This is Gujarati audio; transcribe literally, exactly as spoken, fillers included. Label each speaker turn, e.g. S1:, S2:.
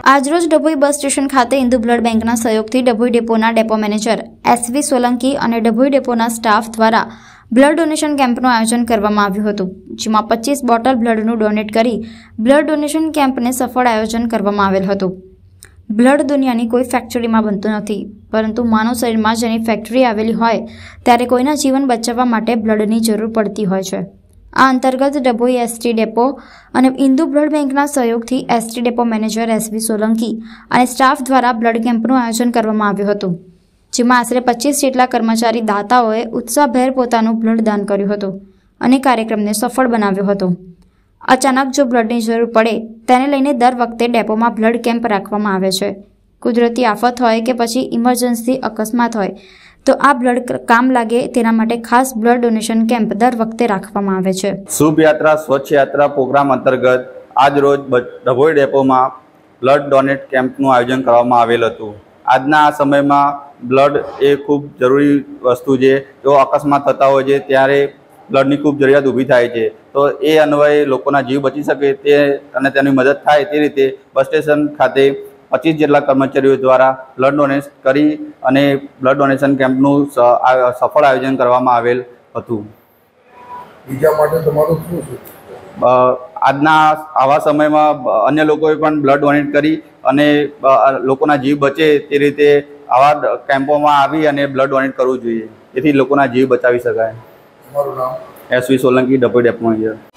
S1: આજરોજ ડભોઈ બસ સ્ટેશન ખાતે હિન્દુ બ્લડ બેંકના સહયોગથી ડભોઈ ડેપોના ડેપો મેનેજર એસવી સોલંકી અને ડભોઈ ડેપોના સ્ટાફ દ્વારા બ્લડ ડોનેશન કેમ્પનું આયોજન કરવામાં આવ્યું હતું, જેમાં પચીસ બોટલ બ્લડનું ડોનેટ કરી બ્લડ ડોનેશન કેમ્પને સફળ આયોજન કરવામાં આવેલ હતું। બ્લડ દુનિયાની કોઈ ફેક્ટરીમાં બનતું નથી, પરંતુ માનવ શરીરમાં જેની ફેક્ટરી આવેલી હોય ત્યારે કોઈના જીવન બચાવવા માટે બ્લડની જરૂર પડતી હોય છે। આ અંતર્ગત ડભોઈ એસટી ડેપો અને હિન્દુ બ્લડ બેંકના સહયોગથી S T depot manager S V Solanki અને સ્ટાફ દ્વારા બ્લડ કેમ્પનું આયોજન કરવામાં આવ્યું હતું, જેમાં આશરે પચીસ જેટલા કર્મચારી દાતાઓએ ઉત્સાહભેર પોતાનું બ્લડ દાન કર્યું હતું અને કાર્યક્રમને સફળ બનાવ્યો હતો। અચાનક જો બ્લડની જરૂર પડે તેને લઈને દર વખતે ડેપોમાં બ્લડ કેમ્પ રાખવામાં આવે છે। કુદરતી આફત હોય કે પછી ઇમરજન્સી અકસ્માત હોય તો આ બ્લડ કામ લાગે તેના માટે ખાસ બ્લડ ડોનેશન કેમ્પ દર વખતે રાખવામાં આવે છે।
S2: શુભ યાત્રા સ્વચ્છ યાત્રા પ્રોગ્રામ અંતર્ગત આજ રોજ ડભોઈ ડેપોમાં બ્લડ ડોનેટ કેમ્પનું આયોજન કરવામાં આવેલ હતું। આજના આ સમયમાં બ્લડ એ ખૂબ જરૂરી વસ્તુ છે। જો અકસ્માત થતા હોય છે ત્યારે બ્લડની ખૂબ જરૂરિયાત ઊભી થાય છે, તો એ અન્વયે લોકોના જીવ બચી શકે તે અને તેની મદદ થાય તે રીતે બસ સ્ટેશન ખાતે પચીસ જેટલા કર્મચારીઓ દ્વારા બ્લડ ડોનેટ કરી અને બ્લડ ડોનેશન કેમ્પનું સફળ આયોજન કરવામાં આવેલ હતું।
S3: બીજા માટે તમારું શું છે?
S2: આજના આવા સમયમાં અન્ય લોકોએ પણ બ્લડ ડોનેટ કરી અને લોકોના જીવ બચે તે રીતે આવા કેમ્પોમાં આવી અને બ્લડ ડોનેટ કરવું જોઈએ, જેથી લોકોના જીવ બચાવી શકાય।
S3: તમારું નામ?
S2: S V Solanki, Dabhoi depot manager.